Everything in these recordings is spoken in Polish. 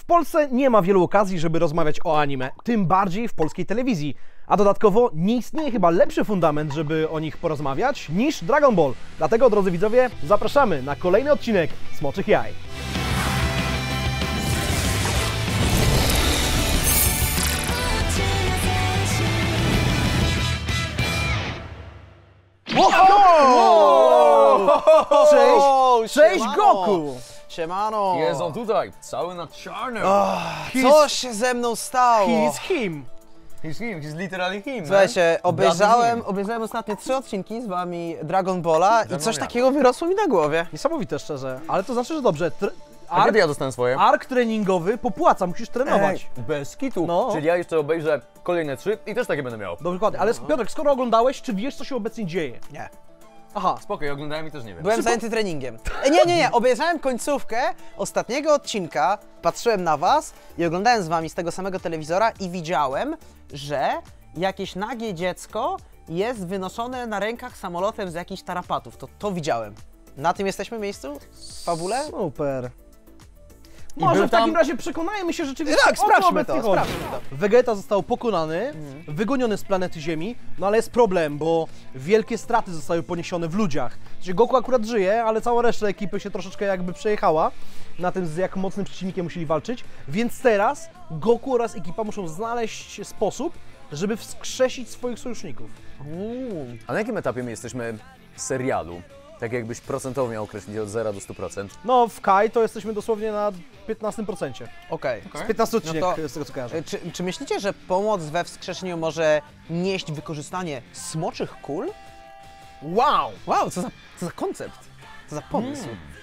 Polsce nie ma wielu okazji, żeby rozmawiać o anime, tym bardziej w polskiej telewizji. A dodatkowo nie istnieje chyba lepszy fundament, żeby o nich porozmawiać, niż Dragon Ball. Dlatego, drodzy widzowie, zapraszamy na kolejny odcinek Smoczych Jaj. Cześć Goku! Siemano! Jest on tutaj, cały na czarno. Co się ze mną stało? He's him. He's literally him. Słuchajcie, Obejrzałem obejrzałem ostatnio 3 odcinki z wami Dragon Balla i coś Balla. takiego wyrosło mi na głowie. Niesamowite szczerze, ale to znaczy, że dobrze. A kiedy ja dostałem swoje? Ark treningowy popłaca, musisz trenować. Bez kitu. No. Czyli ja jeszcze obejrzę kolejne 3 i też takie będę miał. Dokładnie, ale Piotrek, skoro oglądałeś, czy wiesz, co się obecnie dzieje? Nie. Aha, Spokojnie, oglądałem i też nie wiem. Byłem zajęty treningiem. Nie, obejrzałem końcówkę ostatniego odcinka, patrzyłem na was i oglądałem z wami z tego samego telewizora i widziałem, że jakieś nagie dziecko jest wynoszone na rękach samolotem z jakichś tarapatów. To widziałem. Na tym jesteśmy miejscu? W fabule? super. Może był w takim tam- razie przekonajmy się rzeczywiście, Tak, o co sprawdźmy obecnie to, chodzi. sprawdźmy to. Vegeta został pokonany, wygoniony z planety Ziemi, no ale jest problem, bo wielkie straty zostały poniesione w ludziach. Znaczy Goku akurat żyje, ale cała reszta ekipy się troszeczkę jakby przejechała na tym, z jak mocnym przeciwnikiem musieli walczyć, więc teraz Goku oraz ekipa muszą znaleźć sposób, żeby wskrzesić swoich sojuszników. A na jakim etapie my jesteśmy serialu? Tak jakbyś procentowo miał określić od 0 do 100%. No w Kai to jesteśmy dosłownie na 15%. Okej. Z 15 odcinek, No to- z tego co kojarzę. Czy myślicie, że pomoc we wskrzeszeniu może nieść wykorzystanie smoczych kul? Wow! Wow, co za koncept, co za pomysł.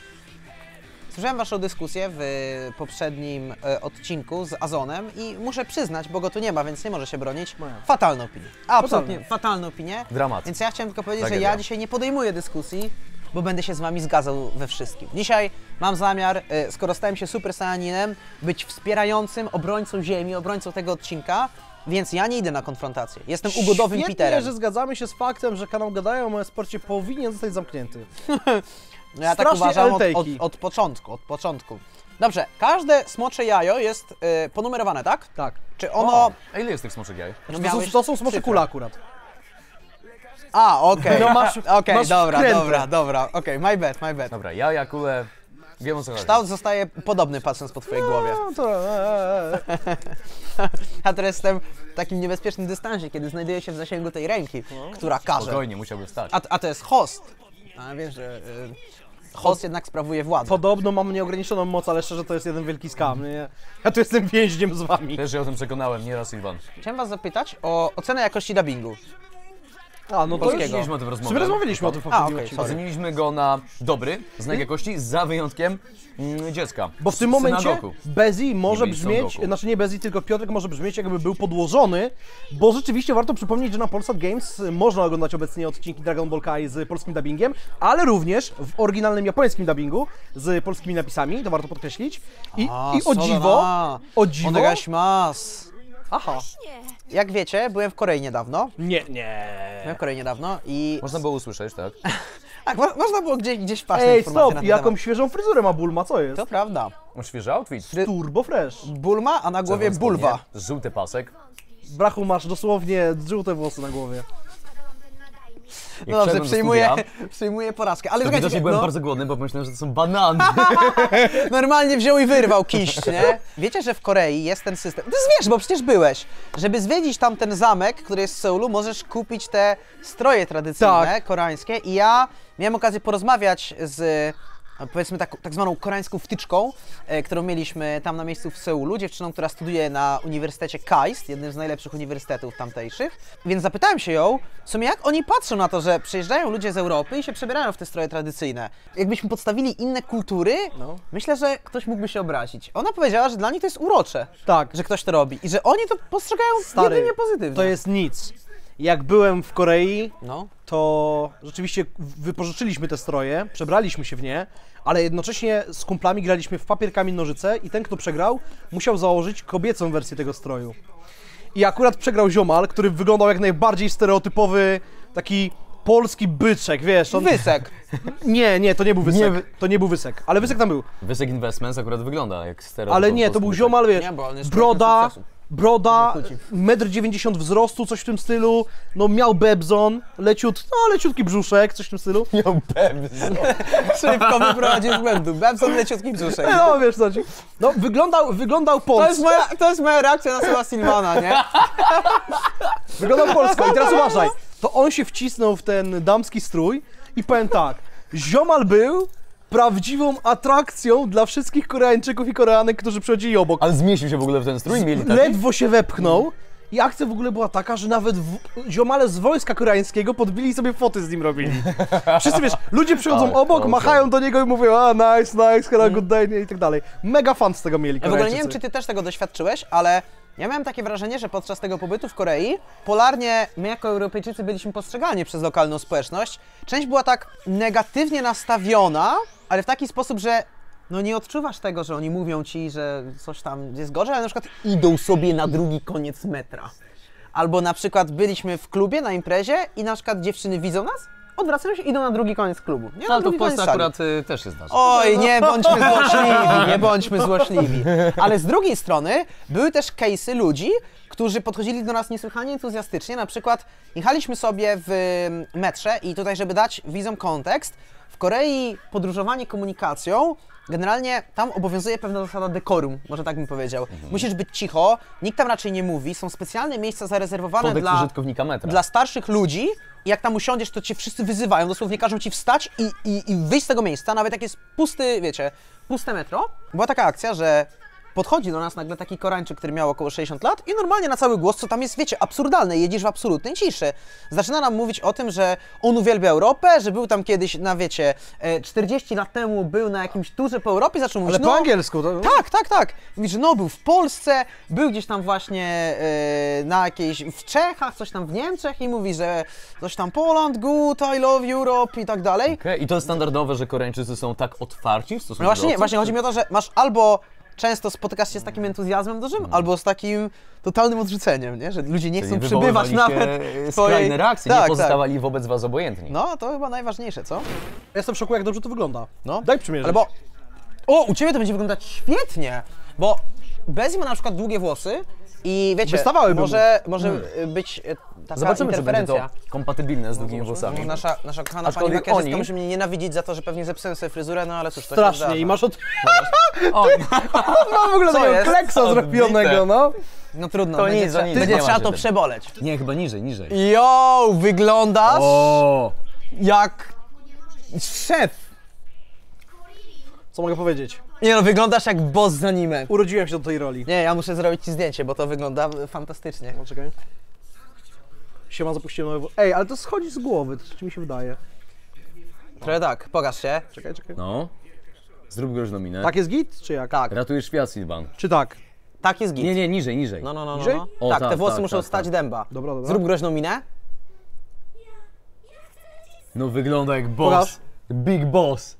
Słyszałem waszą dyskusję w poprzednim odcinku z Azonem i muszę przyznać, bo go tu nie ma, więc nie może się bronić, Moja. fatalną opinię. Absolutnie fatalną opinię. Dramat. Więc ja chciałem tylko powiedzieć, że Tragedia. ja dzisiaj nie podejmuję dyskusji, bo będę się z wami zgadzał we wszystkim. Dzisiaj mam zamiar, skoro stałem się Super Saiyaninem, być wspierającym obrońcą Ziemi, obrońcą tego odcinka, więc ja nie idę na konfrontację. Jestem ugodowym Świetnie, Peterem. że zgadzamy się z faktem, że kanał Gadają o e-sporcie powinien zostać zamknięty. No ja tak Strasznie uważam LTki. od początku. Dobrze, każde smocze jajo jest ponumerowane, tak? Tak. Czy ono... A ile jest tych smoczych jaj? No To są smocze cyfrę. kule akurat. A, okej. No masz- Okej, masz dobra, wkrętę. dobra. Okej, my bad. Dobra, jaja, kule, wiem o co chodzi. Kształt zostaje podobny patrząc po twojej głowie. No to... Ja teraz jestem w takim niebezpiecznym dystansie, kiedy znajduję się w zasięgu tej ręki, która każe. Spokojnie, musiałby wstać. A to jest host. A wiesz, że host jednak sprawuje władzę. Podobno mam nieograniczoną moc, ale szczerze to jest jeden wielki skam. Nie? Ja tu jestem więźniem z wami. Też się o tym przekonałem, nieraz Iwan. Chciałem was zapytać o ocenę jakości dubbingu. A, no to Polskiego. już... Rozmawialiśmy o tym w rozmowie. Sobie rozmawialiśmy o tym w A, poprzednim okej, odcinku. sorry. Oceniliśmy go na dobry, znak jakości, za wyjątkiem dziecka. Bo w tym Syna momencie Goku. Bezi może Nie byli brzmieć, Son Goku. znaczy nie Bezi, tylko Piotrek może brzmieć jakby był podłożony, bo rzeczywiście warto przypomnieć, że na Polsat Games można oglądać obecnie odcinki Dragon Ball Kai z polskim dubbingiem, ale również w oryginalnym japońskim dubbingu z polskimi napisami, to warto podkreślić. I o dziwo, Onegaishimasu. aha, Jak wiecie, byłem w Korei niedawno. Byłem w Korei niedawno i... Można było usłyszeć, tak? Tak, można było gdzieś wpaść na ej informacje stop, na ten jaką temat. świeżą fryzurę ma Bulma, co jest? To prawda. Świeży outfit. Turbo fresh. Bulma, a na głowie Czerwone bulwa. spodnie, żółty pasek. Brachu, masz dosłownie żółte włosy na głowie. Jak No dobrze, wszedłem do przyjmuję porażkę. Ale to słuchajcie, widocznie byłem no, bardzo głodny, bo myślałem, że to są banany. normalnie wziął i wyrwał kiść, nie? Wiecie, że w Korei jest ten system, ty wiesz, bo przecież byłeś, żeby zwiedzić tam ten zamek, który jest w Seulu, możesz kupić te stroje tradycyjne, Tak. koreańskie i ja miałem okazję porozmawiać z, powiedzmy tak zwaną koreańską wtyczką, którą mieliśmy tam na miejscu w Seulu, dziewczyną, która studiuje na Uniwersytecie KAIST, jednym z najlepszych uniwersytetów tamtejszych, więc zapytałem się ją, w sumie jak oni patrzą na to, że przyjeżdżają ludzie z Europy i się przebierają w te stroje tradycyjnie. Jakbyśmy podstawili inne kultury, No. myślę, że ktoś mógłby się obrazić. Ona powiedziała, że dla nich to jest urocze, Tak. że ktoś to robi i że oni to postrzegają Stary, jedynie pozytywnie. to jest nic. Jak byłem w Korei, No. to rzeczywiście wypożyczyliśmy te stroje, przebraliśmy się w nie, ale jednocześnie z kumplami graliśmy w papier, kamień, nożyce i ten, kto przegrał, musiał założyć kobiecą wersję tego stroju. I akurat przegrał ziomal, który wyglądał jak najbardziej stereotypowy, taki polski byczek, wiesz, on... Wysek. Nie, to nie był Wysek, Nie. to nie był Wysek, ale Wysek tam był. Wysek Investments akurat wygląda jak stereotyp. Ale nie, to był ziomal, wiesz, Nie, bo on jest broda, człowiekiem broda, Kłóci. 1,90 m wzrostu, coś w tym stylu, no miał bebzon, leciutki brzuszek, coś w tym stylu. Miał pewnie. Szybko wyprowadził z błędu. Babson leciutki brzuszek. No wiesz co ci. No wyglądał polsko. To jest moja reakcja na słowa Silvana, nie? Wyglądał polsko i teraz uważaj, to on się wcisnął w ten damski strój i powiem tak, ziomal był prawdziwą atrakcją dla wszystkich Koreańczyków i Koreanek, którzy przychodzili obok. Ale zmieścił się w ogóle w ten strój? Mieli taki? Ledwo się wepchnął i akcja w ogóle była taka, że nawet ziomale z wojska koreańskiego podbili i sobie foty z nim robili. Wszyscy wiesz, ludzie przychodzą Tak, obok, to machają do niego i mówią nice, have a good day i tak dalej. Mega fan z tego mieli Ja w ogóle nie Koreańczycy. wiem, czy ty też tego doświadczyłeś, ale ja miałem takie wrażenie, że podczas tego pobytu w Korei polarnie my jako Europejczycy byliśmy postrzegani przez lokalną społeczność. Część była tak negatywnie nastawiona, ale w taki sposób, że no nie odczuwasz tego, że oni mówią ci, że coś tam jest gorzej, ale na przykład idą sobie na drugi koniec metra. Albo na przykład byliśmy w klubie na imprezie i na przykład dziewczyny widzą nas, odwracają się i idą na drugi koniec klubu. Nie, No, na ale to w drugi koniec Polsce sali. akurat też się zdarza. Oj, nie bądźmy złośliwi, nie bądźmy złośliwi. Ale z drugiej strony były też case'y ludzi, którzy podchodzili do nas niesłychanie entuzjastycznie. Na przykład jechaliśmy sobie w metrze i tutaj, żeby dać widzom kontekst, w Korei podróżowanie komunikacją, generalnie tam obowiązuje pewna zasada dekorum, może tak bym powiedział. Musisz być cicho, nikt tam raczej nie mówi, są specjalne miejsca zarezerwowane Kodeks dla użytkownika metra. dla starszych ludzi i jak tam usiądziesz, to cię wszyscy wyzywają, dosłownie każą ci wstać i wyjść z tego miejsca, nawet jak jest pusty, wiecie, puste metro. Była taka akcja, że podchodzi do nas nagle taki Koreańczyk, który miał około 60 lat i normalnie na cały głos, co tam jest, wiecie, absurdalne, jedziesz w absolutnej ciszy. Zaczyna nam mówić o tym, że on uwielbia Europę, że był tam kiedyś na, wiecie, 40 lat temu był na jakimś turze po Europie, zaczął mówić, Ale po angielsku, to... tak. Mówi, że no był w Polsce, był gdzieś tam właśnie na jakiejś, w Czechach, coś tam w Niemczech i mówi, że coś tam Poland, good, I love Europe i tak dalej. Okej, i to jest standardowe, że Koreańczycy są tak otwarci w stosunku No właśnie do nie, obcych, właśnie czy- chodzi mi o to, że masz albo często spotykasz się z takim entuzjazmem dużym, albo z takim totalnym odrzuceniem, nie? Że ludzie nie chcą Czyli przybywać wywoływaliście nawet skrajne reakcje, Tak, nie pozostawali wobec was obojętni. No, to chyba najważniejsze, co? Jestem w szoku, jak dobrze to wygląda. No. Daj przymierzyć. Ale bo... O, u Ciebie to będzie wyglądać świetnie, bo Bezi ma na przykład długie włosy i wiecie, Wystawałyby mu. może być taka Zobaczymy, czy będzie interferencja. to kompatybilne z długimi włosami. Nasza kochana pani Aczkolwiek makijażystka oni- może mnie nienawidzić za to, że pewnie zepsułem sobie fryzurę, no ale cóż, to się Strasznie zdarza. i masz od... Oj, Mam w ogóle Co takiego jest? kleksa Odbite. zrobionego, no. No trudno, To będzie, nic, to nic, będzie nie ma trzeba się to tym. przeboleć. nie, chyba niżej. Jo, wyglądasz O, jak szef. Co mogę powiedzieć? Nie no, wyglądasz jak boss z anime. Urodziłem się do tej roli. Nie, ja muszę zrobić ci zdjęcie, bo to wygląda fantastycznie. No, czekaj. Siema, zapuściłem nowe... Ej, ale to schodzi z głowy, to mi się wydaje. Trochę tak, pokaż się. Czekaj. no. Zrób groźną minę. Tak jest git, czy jak? Tak, Ratujesz świat, Silvan. Czy tak? tak jest git. Nie, niżej. No. Niżej? O, Tak, te tak, włosy tak, muszą tak, stać tak. dęba. Dobra. Zrób groźną minę. No wygląda jak Pokaż. boss. Big boss.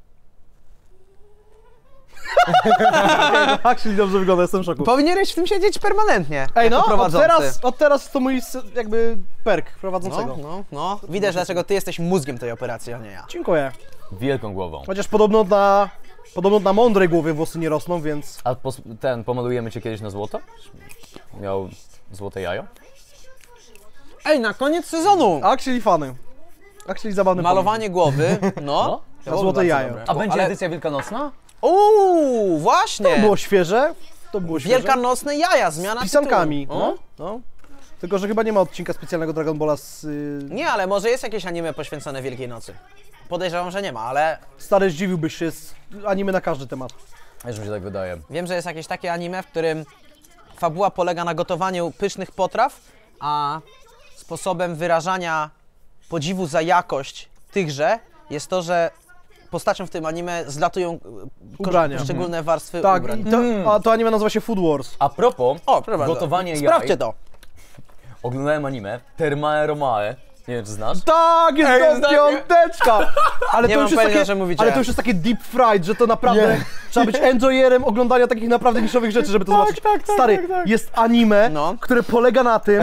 Actually dobrze wygląda, jestem w szoku. Powinieneś w tym siedzieć permanentnie. Ej, no, jako prowadzący. od teraz to mój jakby perk prowadzącego. No. Widać, dlaczego ty jesteś mózgiem tej operacji, a nie ja. Dziękuję. Wielką głową. Chociaż podobno na mądrej głowie włosy nie rosną, więc... A pomalujemy cię kiedyś na złoto? Miał złote jajo? Ej, na koniec sezonu! Actually fany. Actually zabawny Malowanie głowy, no. Na To złote bardzo jajo. dobre. A będzie Ale- edycja wielkanocna? Właśnie! To było świeże. To było świeże. Wielkanocne jaja, zmiana Z pisankami. tytułu. No. Tylko, że chyba nie ma odcinka specjalnego Dragon Balla z... Nie, ale może jest jakieś anime poświęcone Wielkiej Nocy. Podejrzewam, że nie ma, ale Stary, zdziwiłbyś się, z anime na każdy temat. Już mi się tak wydaje. wiem, że jest jakieś takie anime, w którym fabuła polega na gotowaniu pysznych potraw, a sposobem wyrażania podziwu za jakość tychże jest to, że postaciom w tym anime zlatują Ubrania. poszczególne warstwy Tak, ubrań. i to anime nazywa się Food Wars. A propos, O, proszę bardzo. gotowanie jaj. Sprawdźcie to. Oglądałem anime Termae Romae. Nie wiem, czy znasz? Tak, jest Ej, to piąteczka! Ale Nie to mam już jest pojęcia, takie, że mówicie. ale to już jest takie deep fried, że to naprawdę trzeba być enjoyerem oglądania takich naprawdę niszowych rzeczy, żeby to zobaczyć. Stary, jest anime, No. które polega na tym,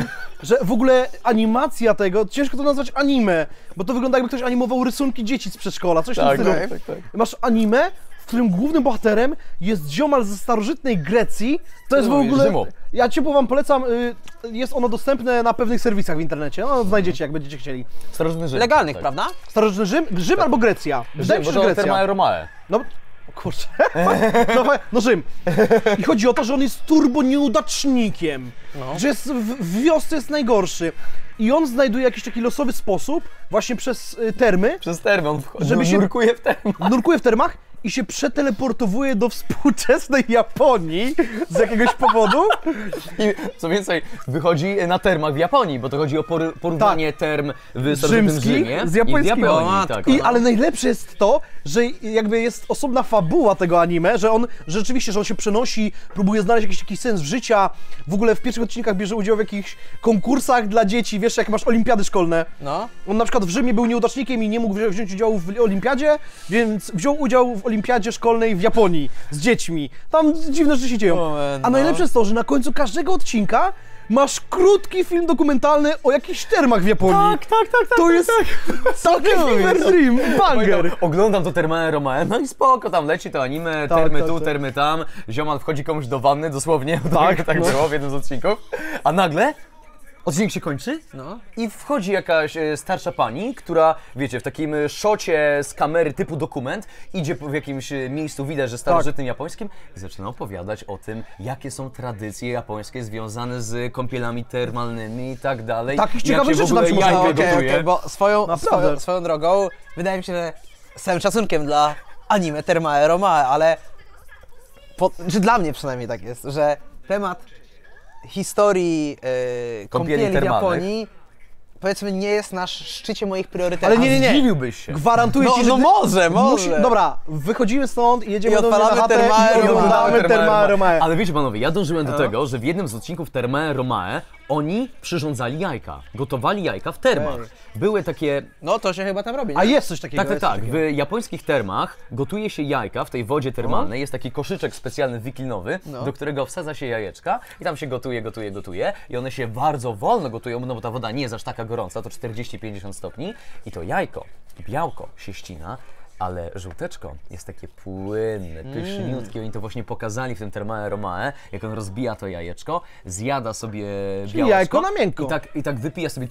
że w ogóle animacja tego, ciężko to nazwać anime, bo to wygląda jakby ktoś animował rysunki dzieci z przedszkola, coś w tym stylu. tak. Masz anime, w którym głównym bohaterem jest ziomal ze starożytnej Grecji. To jest w ogóle... Rzymu. Ja ciepło wam polecam, jest ono dostępne na pewnych serwisach w internecie, no znajdziecie jak będziecie chcieli. Starożytny Rzym. Legalnych, tak. prawda? Starożytny Rzym albo Grecja? Wydaje mi się, Bo że to Grecja. Termae Romae. No, o kurczę, no Rzym. I chodzi o to, że on jest turbo nieudacznikiem, że jest w wiosce jest najgorszy. I on znajduje jakiś taki losowy sposób, właśnie przez termy, Przez termę on Żeby się- nurkuje w termę. nurkuje w termach i się przeteleportowuje do współczesnej Japonii z jakiegoś powodu. I co więcej, wychodzi na termach w Japonii, bo to chodzi o porównanie term w starożytnym Rzymskich Rzymie z i w japońskimi. Japonii. O, Tak, I, ale najlepsze jest to, że jakby jest osobna fabuła tego anime, że on rzeczywiście, że on się przenosi, próbuje znaleźć jakiś sens życia, w ogóle w pierwszych odcinkach bierze udział w jakichś konkursach dla dzieci, wiesz, jak masz olimpiady szkolne. No. On na przykład w Rzymie był nieudacznikiem i nie mógł wziąć udziału w olimpiadzie, więc wziął udział w olimpiadzie szkolnej w Japonii z dziećmi. Tam dziwne rzeczy się dzieją. A najlepsze jest to, że na końcu każdego odcinka masz krótki film dokumentalny o jakichś termach w Japonii. tak. To jest taki fever dream, banger. Oglądam to Termae Romae, no i spoko, tam leci to anime, Tak, termy tak, tu, tak. termy tam, ziomal wchodzi komuś do wanny, dosłownie, tak no. było w jednym z odcinków, a nagle odcinek się kończy No. i wchodzi jakaś starsza pani, która, wiecie, w takim szocie z kamery typu dokument, idzie w jakimś miejscu, widać, że starożytnym japońskim i zaczyna opowiadać o tym, jakie są tradycje japońskie związane z kąpielami termalnymi i tak dalej. Takich Jak ciekawych się w rzeczy ogóle nam się można- jajko gotuje. Bo Naprawdę. swoją drogą, wydaje mi się, że z całym szacunkiem dla anime Termae Romae, ale czy dla mnie przynajmniej tak jest, że temat historii kąpieli w termalnych. Japonii powiedzmy nie jest na szczycie moich priorytetów. Ale nie. Zdziwiłbyś się. Gwarantuję ci, że No ty- może. Dobra, wychodzimy stąd i jedziemy I do mnie na odpalamy chatę Termae i Romae. oglądamy Termae Romae. Ale wiecie panowie, ja dążyłem do tego, że w jednym z odcinków Termae Romae oni przyrządzali jajka, gotowali jajka w termach. Były takie... No to się chyba tam robi, nie? A jest coś takiego. Tak, jest tak, coś tak. takiego. W japońskich termach gotuje się jajka w tej wodzie termalnej. Jest taki koszyczek specjalny wiklinowy, do którego wsadza się jajeczka i tam się gotuje. I one się bardzo wolno gotują, no bo ta woda nie jest aż taka gorąca, to 40-50 stopni. I to jajko, białko się ścina, ale żółteczko jest takie płynne, pyszniutkie. Oni to właśnie pokazali w tym Termae Romae, jak on rozbija to jajeczko, zjada sobie białko. jajko na miękko. I tak wypija sobie...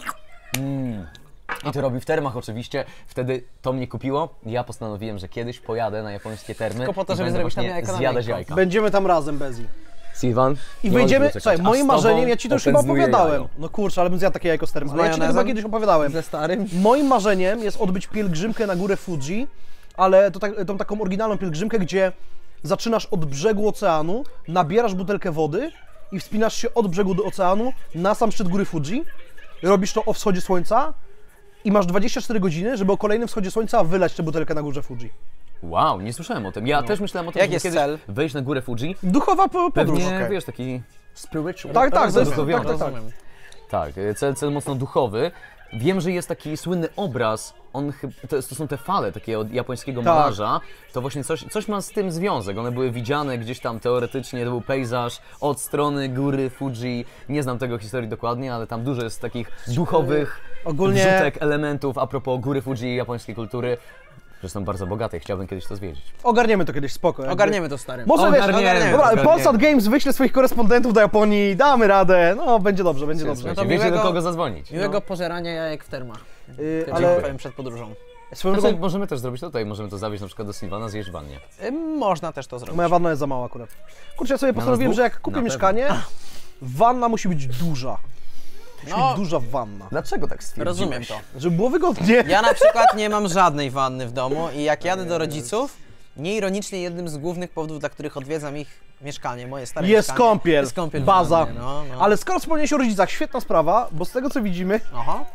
I to robi w termach oczywiście, wtedy to mnie kupiło. Ja postanowiłem, że kiedyś pojadę na japońskie termy Tylko po to, i żeby będę zrobić tam właśnie jajka na zjadać miękko. jajka. Będziemy tam razem, Bezi. Silvan, I nie wejdziemy, możesz słuchaj, doczekać. A moim z tobą marzeniem, ja ci to już chyba opędzluję opowiadałem. jajo. No kurczę, ale bym zjadł takie jajko z termy. Ale ja ci to chyba majonezem? kiedyś opowiadałem. Ze starym? Moim marzeniem jest odbyć pielgrzymkę na górę Fuji, ale tą taką oryginalną pielgrzymkę, gdzie zaczynasz od brzegu oceanu, nabierasz butelkę wody i wspinasz się od brzegu do oceanu na sam szczyt góry Fuji. Robisz to o wschodzie słońca i masz 24 godziny, żeby o kolejnym wschodzie słońca wylać tę butelkę na górze Fuji. Wow, nie słyszałem o tym. Ja też myślałem o tym, Jak żeby jest kiedyś cel? wejść na górę Fuji. Duchowa podróż. Pewnie, okej. wiesz, taki spiritual. Tak, tak, zaduchowiony. tak, tak. Tak, cel mocno duchowy. Wiem, że jest taki słynny obraz, to są te fale takie od japońskiego Tak. malarza, to właśnie coś ma z tym związek, one były widziane gdzieś tam teoretycznie, to był pejzaż od strony góry Fuji, nie znam tego historii dokładnie, ale tam dużo jest takich duchowych Ogólnie- wrzutek, elementów a propos góry Fuji i japońskiej kultury, że są bardzo bogate i chciałbym kiedyś to zwiedzić. Ogarniemy to kiedyś, spoko. jakby. Ogarniemy to stary. Może wiesz, Ogarniemy, dobra, ogarniemy. Polsat Games wyśle swoich korespondentów do Japonii, damy radę, no będzie dobrze, będzie dobrze. Słuchajcie, to wiecie do miłego- kogo zadzwonić. Miłego pożerania jajek w termach. Ale Powiem przed podróżą. swoją Znaczy, drogą, możemy też zrobić tutaj, możemy to zawieźć na przykład do Silvana, zjeść w wannie. Można też to zrobić. moja wanna jest za mała akurat. Kurczę, ja sobie postanowiłem, dwóch? że jak kupię Na mieszkanie, wanna musi być duża. Musi być duża wanna, Dlaczego tak stwierdziłeś? Rozumiem to. żeby było wygodnie. Ja na przykład nie mam żadnej wanny w domu i jak jadę do rodziców, nieironicznie jednym z głównych powodów, dla których odwiedzam ich mieszkanie, moje stare Jest mieszkanie, kąpiel, jest kąpiel w baza. wannie, no. Ale skoro wspomniałeś o rodzicach, świetna sprawa, bo z tego co widzimy, Aha.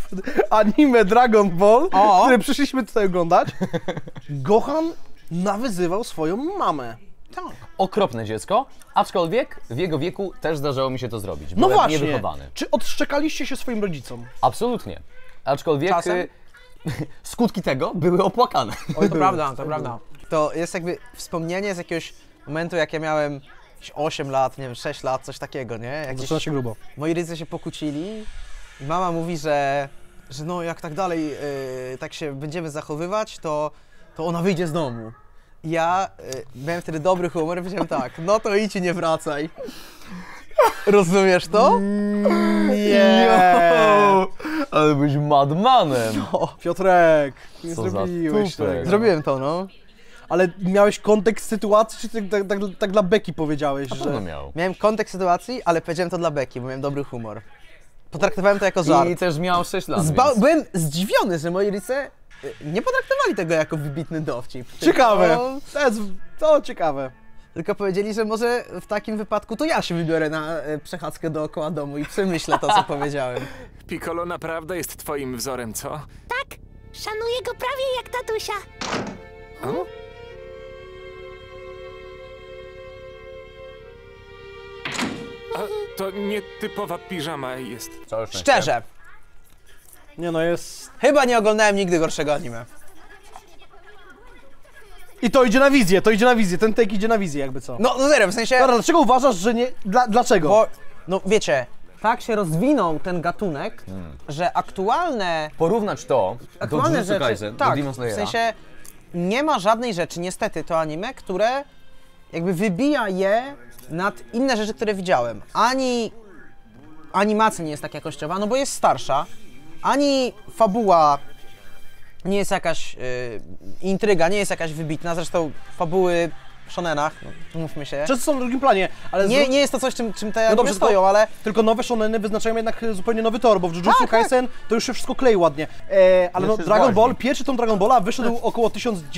anime Dragon Ball, O! które przyszliśmy tutaj oglądać, Gohan nawyzywał swoją mamę. Tak. Okropne dziecko, aczkolwiek w jego wieku też zdarzało mi się to zrobić. No Byłem właśnie, niewychowany. czy odszczekaliście się swoim rodzicom? Absolutnie. Aczkolwiek Czasem? skutki tego były opłakane. To prawda, to prawda. To jest jakby wspomnienie z jakiegoś momentu, jak ja miałem 8 lat, nie wiem, 6 lat, coś takiego, nie? Zaczyna się grubo. Moi rodzice się pokłócili i mama mówi, że no jak tak dalej, tak się będziemy zachowywać, to ona wyjdzie z domu. I ja miałem wtedy dobry humor i powiedziałem tak, no to idź i nie wracaj. Rozumiesz to? Nie. Ale byś madmanem. Piotrek, nie Co za zrobiłeś tupek. tego. Zrobiłem to, no. Ale miałeś kontekst sytuacji, czy tak dla beki powiedziałeś, Na że... pewno miał. Miałem kontekst sytuacji, ale powiedziałem to dla beki, bo miałem dobry humor. Potraktowałem to jako żart. I też miał 6 lat, więc... Byłem zdziwiony, że moi rodzice nie potraktowali tego jako wybitny dowcip. Ciekawe. Tylko, To ciekawe. tylko powiedzieli, że może w takim wypadku to ja się wybiorę na przechadzkę dookoła domu i przemyślę to, co powiedziałem. Piccolo naprawdę jest twoim wzorem, co? Tak, szanuję go prawie jak tatusia. A to nietypowa piżama jest. Całe szczęście. Szczerze, Nie no, jest... chyba nie oglądałem nigdy gorszego anime. I to idzie na wizję, ten take idzie na wizję jakby co. No serio, w sensie... Dobra, dlaczego uważasz, że nie... Dlaczego? Bo, no wiecie, tak się rozwinął ten gatunek, że aktualne Porównać to do aktualne Jujutsu rzeczy, Kaisen, tak, do Demon w Slayera. sensie nie ma żadnej rzeczy, niestety, to anime, które jakby wybija je nad inne rzeczy, które widziałem. Ani animacja nie jest tak jakościowa, no bo jest starsza, ani fabuła nie jest jakaś, intryga nie jest jakaś wybitna, zresztą fabuły w shonenach, no, mówmy się. Często są na drugim planie, ale... Nie jest to coś, czym te anime dobrze, stoją, ale... Tylko nowe shoneny wyznaczają jednak zupełnie nowy tor, bo w Jujutsu Tak, Kaisen to już się wszystko klei ładnie. Ale no, Jeszcze Dragon zwoźni. Ball, pierwszy tom Dragon Balla wyszedł około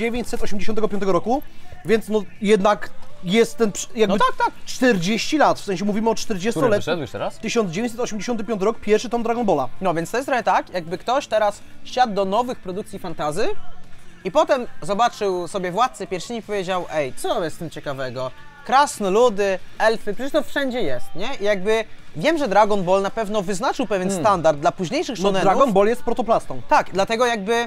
1985 roku, więc no jednak jest ten jakby No tak. 40 lat, w sensie mówimy o 40 Który lat. wyszedł już teraz? 1985 rok, pierwszy tom Dragon Balla. No więc to jest trochę tak, jakby ktoś teraz siadł do nowych produkcji fantasy i potem zobaczył sobie Władcę Pierścieni i powiedział: ej, co jest w tym ciekawego? Krasnoludy, elfy, przecież to wszędzie jest, nie? I jakby wiem, że Dragon Ball na pewno wyznaczył pewien standard dla późniejszych No shonenów. Dragon Ball jest protoplastą. Tak, dlatego jakby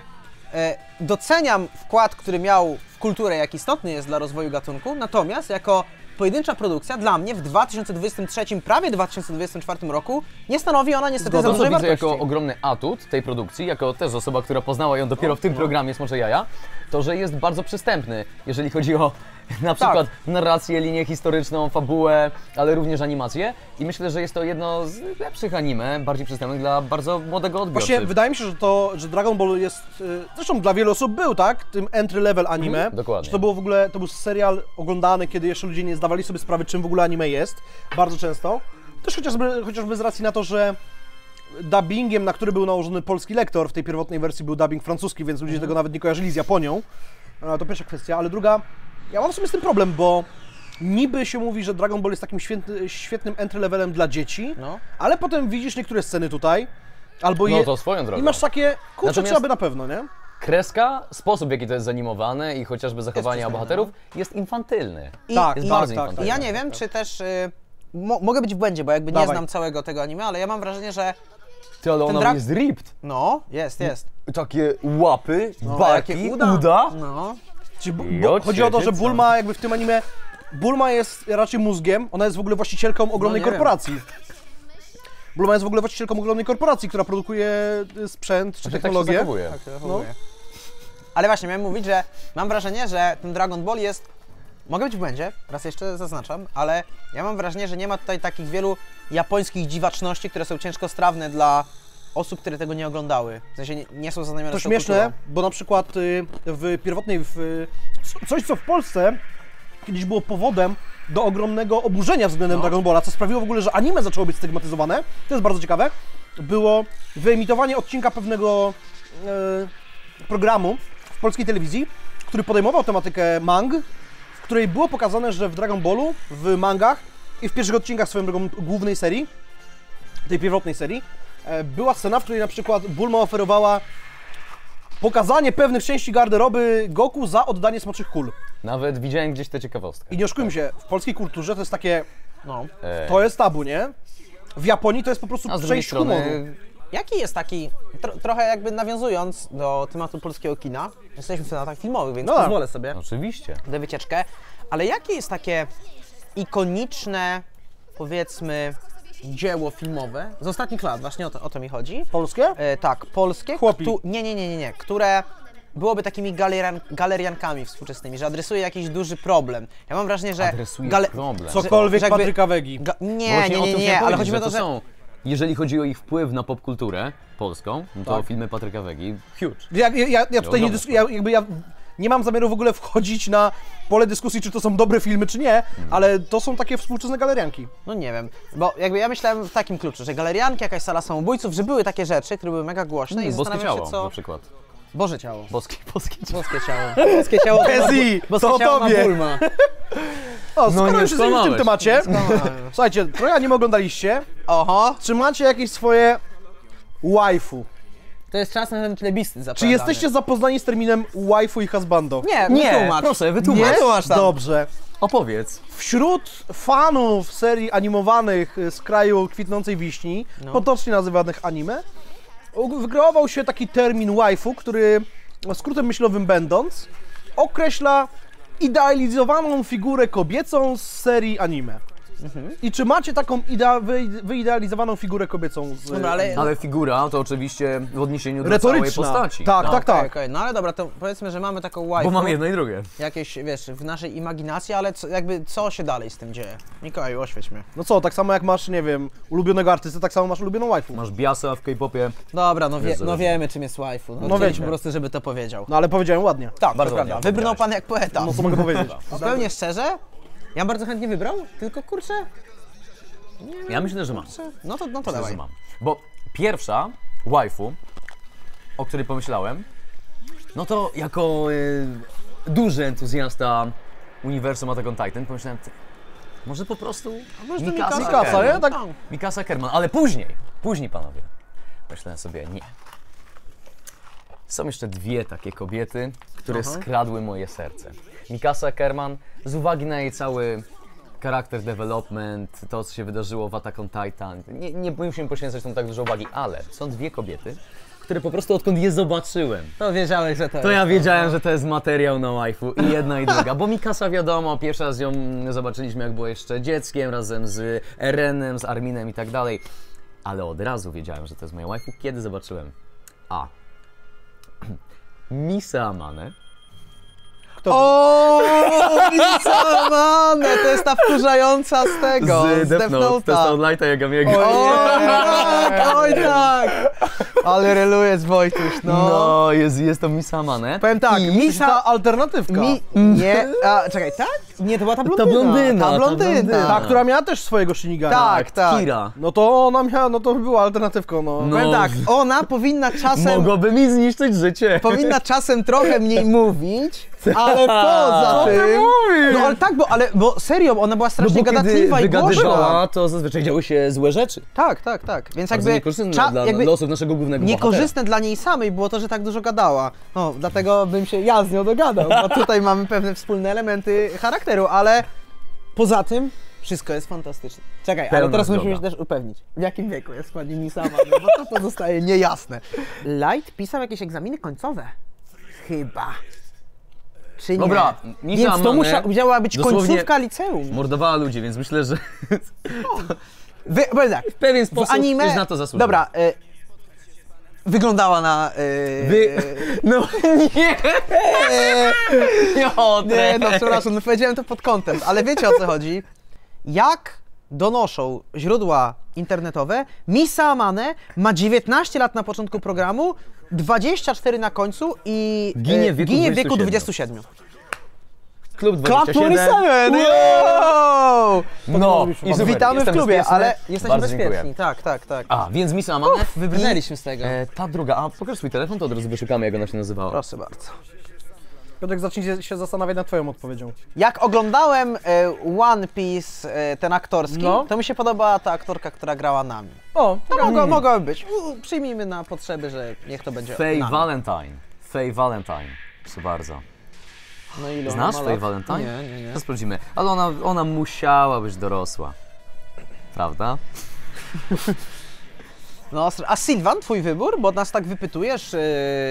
doceniam wkład, który miał w kulturę, jak istotny jest dla rozwoju gatunku, natomiast jako pojedyncza produkcja dla mnie w 2023, prawie 2024 roku nie stanowi ona niestety za To, co dużej widzę wartości. jako ogromny atut tej produkcji, jako też osoba, która poznała ją dopiero w tym programie Smocze Jaja, to, że jest bardzo przystępny, jeżeli chodzi o na przykład narrację, linię historyczną, fabułę, ale również animację. I myślę, że jest to jedno z lepszych anime, bardziej przystępnych dla bardzo młodego odbiorcy. Właśnie wydaje mi się, że Dragon Ball jest, zresztą dla wielu osób był, tak, tym entry level anime. dokładnie. Że to było w ogóle, to był serial oglądany, kiedy jeszcze ludzie nie zdawali sobie sprawy, czym w ogóle anime jest, bardzo często. Też chociażby z racji na to, że dubbingiem, na który był nałożony polski lektor, w tej pierwotnej wersji był dubbing francuski, więc ludzie tego nawet nie kojarzyli z Japonią. To pierwsza kwestia, ale druga, ja mam w sumie z tym problem, bo niby się mówi, że Dragon Ball jest takim świetnym entry levelem dla dzieci, No. ale potem widzisz niektóre sceny tutaj, albo No to swoją drogą. i masz takie, kurczę, Natomiast- trzeba by na pewno, nie? Kreska, sposób w jaki to jest zanimowane i chociażby zachowania bohaterów jest infantylny. Tak, jest tak, bardzo tak. infantylny. Ja nie wiem, czy też mogę być w błędzie, bo jakby nie Dawaj. znam całego tego anime, ale ja mam wrażenie, że Ty, ale ona drak- jest ripped. no, jest. Takie łapy, barki, Jakie uda. No. Czyli Jocie, chodzi o to, że co? Bulma jakby w tym anime, Bulma jest raczej mózgiem, ona jest w ogóle właścicielką ogromnej nie wiem. korporacji. Bulma jest w ogóle właścicielką ogromnej korporacji, która produkuje sprzęt czy Tak się technologię. zachowuje. No. Ale właśnie, miałem mówić, że mam wrażenie, że ten Dragon Ball jest... Mogę być w błędzie, raz jeszcze zaznaczam, ale ja mam wrażenie, że nie ma tutaj takich wielu japońskich dziwaczności, które są ciężko strawne dla osób, które tego nie oglądały. W sensie nie są zaznajomione To z tą śmieszne, kulturą. bo na przykład w pierwotnej, coś co w Polsce kiedyś było powodem do ogromnego oburzenia względem Dragon Balla, co sprawiło w ogóle, że anime zaczęło być stygmatyzowane, to jest bardzo ciekawe, było wyemitowanie odcinka pewnego programu w polskiej telewizji, który podejmował tematykę mang, w której było pokazane, że w Dragon Ballu, w mangach i w pierwszych odcinkach swoją drogą głównej serii, tej pierwotnej serii, była scena, w której na przykład Bulma oferowała pokazanie pewnych części garderoby Goku za oddanie smoczych kul. Nawet widziałem gdzieś tę ciekawostkę. I nie oszukujmy się, w polskiej kulturze to jest takie, No. to jest tabu, nie? W Japonii to jest po prostu A z drugiej część strony, humoru. Jaki jest taki, trochę jakby nawiązując do tematu polskiego kina, jesteśmy w tematach filmowych, więc No tak. pozwolę sobie oczywiście. tę wycieczkę, ale jakie jest takie ikoniczne, powiedzmy, dzieło filmowe z ostatnich lat, właśnie o to mi chodzi. Polskie? Tak, polskie. Chłopi. Nie, które byłoby takimi galeriankami współczesnymi, że adresuje jakiś duży problem. Ja mam wrażenie, że... Adresuje problem. Cokolwiek że jakby- Patryka Wegi. Nie, ale chodzi mi o to, że... Jeżeli chodzi o ich wpływ na popkulturę polską, no to filmy Patryka Wegi, huge. Ja tutaj nie, ja nie mam zamiaru w ogóle wchodzić na pole dyskusji, czy to są dobre filmy, czy nie, ale to są takie współczesne galerianki. No nie wiem, bo jakby ja myślałem w takim kluczu, że galerianki, jakaś sala samobójców, że były takie rzeczy, które były mega głośne i Boskie zastanawiam ciało się, co... na przykład. Boże ciało. Boskie ciało. Boskie ciało. Boskie ciało Pezji, boskie to o ciało tobie. ma ból ma. O, No skoro nie już jesteśmy w tym skłamałeś. temacie, słuchajcie, trochę nie oglądaliście, Oho, czy macie jakieś swoje waifu? to jest czas na ten telebisty Czy zapowiadany. jesteście zapoznani z terminem waifu i husbando? Nie, wytłumacz. proszę, Nie? wytłumacz. Wytłumacz tam. Dobrze. Opowiedz. Wśród fanów serii animowanych z kraju kwitnącej wiśni, potocznie nazywanych anime, wykreował się taki termin waifu, który, skrótem myślowym będąc, określa idealizowaną figurę kobiecą z serii anime. I czy macie taką wyidealizowaną figurę kobiecą z Dobra, ale... Ale figura to oczywiście w odniesieniu do retoryczna. całej postaci. Tak. Okej, no ale dobra, to powiedzmy, że mamy taką waifu, Bo mamy jedno i drugie. jakieś, wiesz, w naszej imaginacji, ale co się dalej z tym dzieje? Mikołaju, oświeć mnie. No co, tak samo jak masz, nie wiem, ulubionego artystę, tak samo masz ulubioną waifu. Masz biasa w K-popie. Dobra, Jezu. no wiemy, czym jest waifu. No wiecie. wiecie po prostu, żeby to powiedział. No ale powiedziałem ładnie. Tak, bardzo to prawda. ładnie Wybrnął powiedziałeś. pan jak poeta. No co mogę powiedzieć? Zupełnie szczerze, ja bym bardzo chętnie wybrał, tylko kurczę, Ja myślę, że mam. no to Myślę, dawaj. że mam. Bo pierwsza waifu, o której pomyślałem, no to jako duży entuzjasta uniwersum Attack on Titan pomyślałem, może po prostu Mikasa Mikasa, Kerman. nie? Tak. Mikasa Kerman, ale później panowie, myślałem sobie, nie. Są jeszcze dwie takie kobiety, które skradły moje serce. Mikasa Kerman, z uwagi na jej cały charakter development, to co się wydarzyło w Attack on Titan, nie musimy poświęcać tam tak dużo uwagi, ale są dwie kobiety, które po prostu odkąd je zobaczyłem, To wiedziałeś, że to to ja wiedziałem, że to jest materiał na waifu i jedna i druga, bo Mikasa wiadomo, pierwszy raz ją zobaczyliśmy jak było jeszcze dzieckiem, razem z Erenem, z Arminem i tak dalej, ale od razu wiedziałem, że to jest moja waifu, kiedy zobaczyłem Misa Amane. O, Misamane, to jest ta wkurzająca z tego, z Death To jest Note'a. od Lighta Yagamiego. Oj tak! Ale relujesz, Wojtuś, no. No, jest to Misa Amane. Powiem tak, ta alternatywka. Czekaj, tak? Nie, to była ta Ta blondyna. blondyna. Ta, która miała też swojego Shinigana. Tak. Kira. No to ona miała, no to była alternatywką, no. No. Powiem tak, ona powinna czasem... Mogłoby mi zniszczyć życie. Powinna czasem trochę mniej mówić, ale poza tym... No ale tak, bo serio, ona była strasznie gadatliwa i głośna. wygadywała, to zazwyczaj działy się złe rzeczy. Tak. Więc Bardzo jakby, niekorzystne dla losów naszego głównego niekorzystne dla niej samej było to, że tak dużo gadała. No, dlatego bym się ja z nią dogadał, bo tutaj mamy pewne wspólne elementy charakteru, ale poza tym wszystko jest fantastyczne. Czekaj, ale Pełna teraz zgoda. musimy się też upewnić, w jakim wieku jest pani Misama, no bo to pozostaje niejasne. Light pisał jakieś egzaminy końcowe. Chyba. Czy nie? Dobra, Misa Więc to Amane musiała być dosłownie końcówka liceum. mordowała ludzi, więc myślę, że Powiem tak, w pewien sposób anime, już na to zasłużyła. dobra, wyglądała na... No nie! Nie, no przepraszam, no powiedziałem to pod kątem, ale wiecie o co chodzi. Jak donoszą źródła internetowe, Misa Amane ma 19 lat na początku programu, 24 na końcu i Ginie w wieku 27. Klub Club 27. 27! Wow! No, i super, Witamy w jestem klubie, bezpieczny. ale jesteśmy Bardzo bezpieczni. dziękuję. Tak. A, więc Misa Amane. Wybrnęliśmy z tego. Ta druga, a pokaż swój telefon, to od razu wyszukamy, jak ona się nazywała. Proszę bardzo. Piotrek, zacznij się zastanawiać nad twoją odpowiedzią. Jak oglądałem One Piece, ten aktorski, No. to mi się podobała ta aktorka, która grała nami. O, To mogłaby być. Przyjmijmy na potrzeby, że niech to będzie Faye nami. Valentine. Faye Valentine. Proszę bardzo. No ile ona Znasz ma Faye lat? Valentine? Nie. To sprawdzimy. Ale ona musiała być dorosła. Prawda? No, a Sylwan, twój wybór? Bo nas tak wypytujesz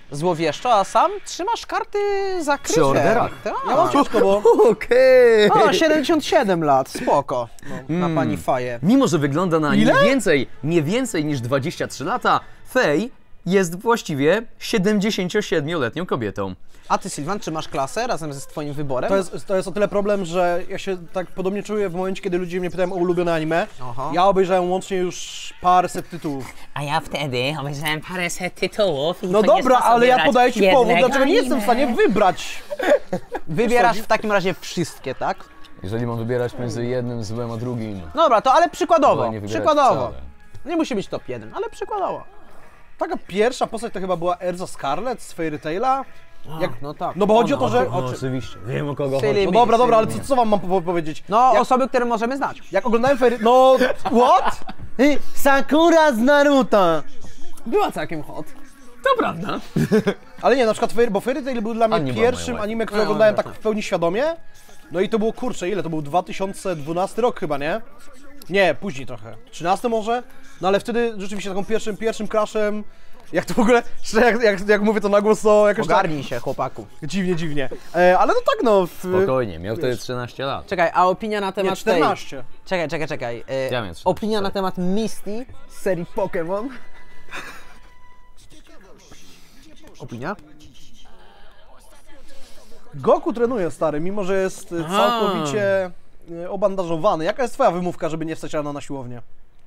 złowieszczo, a sam trzymasz karty zakryte. Przy orderach. Tak. Ja mam ciężko, bo... Okej. O, 77 lat, spoko. No, na pani Faję. Mimo, że wygląda na Ile? nie więcej niż 23 lata, Faye jest właściwie 77-letnią kobietą. A ty, Sylwan, czy masz klasę razem ze twoim wyborem? To jest o tyle problem, że ja się tak podobnie czuję w momencie, kiedy ludzie mnie pytają o ulubione anime. Aha. Ja obejrzałem łącznie już paręset tytułów. A ja wtedy obejrzałem paręset tytułów i No to nie dobra, sposób ale ja wybrać podaję ci powód, jednego dlaczego nie jestem w stanie anime. wybrać. Wybierasz w takim razie wszystkie, tak? Jeżeli mam wybierać między jednym złem a drugim, Dobra, to ale przykładowo, wolę nie wybierać przykładowo. wcale. Nie musi być top 1, ale przykładowo. Taka pierwsza postać to chyba była Erza Scarlet z Fairy Taila. No tak. No bo chodzi o to, że... oczywiście, wiem o kogo Czyli No dobra, dobra, ale Sylwii. co wam mam powiedzieć? No, Jak- osoby, które możemy znać. Jak oglądałem Fairy... No... What? Sakura z Naruto! Była całkiem hot. To prawda. Ale nie, na przykład bo Fairy Tail był dla mnie Ani była pierwszym moja anime, które No, oglądałem dobra. tak w pełni świadomie. No i to było, kurczę, ile? To był 2012 rok chyba, nie? Nie, później trochę. 13 może? No ale wtedy rzeczywiście taką pierwszym crashem, jak to w ogóle, szczerze, jak mówię to na głos, to jakoś Ogarnij się, chłopaku. tak dziwnie. Ale no tak no... Spokojnie, miał wtedy 13 lat. Czekaj, a opinia na Nie, temat 14. tej... Czekaj. Ja miałem 13, Opinia na sorry. temat Misty z serii Pokémon. Opinia? Goku trenuje, stary, mimo że jest całkowicie obandażowany. Jaka jest twoja wymówka, żeby nie wstać rano na siłownię?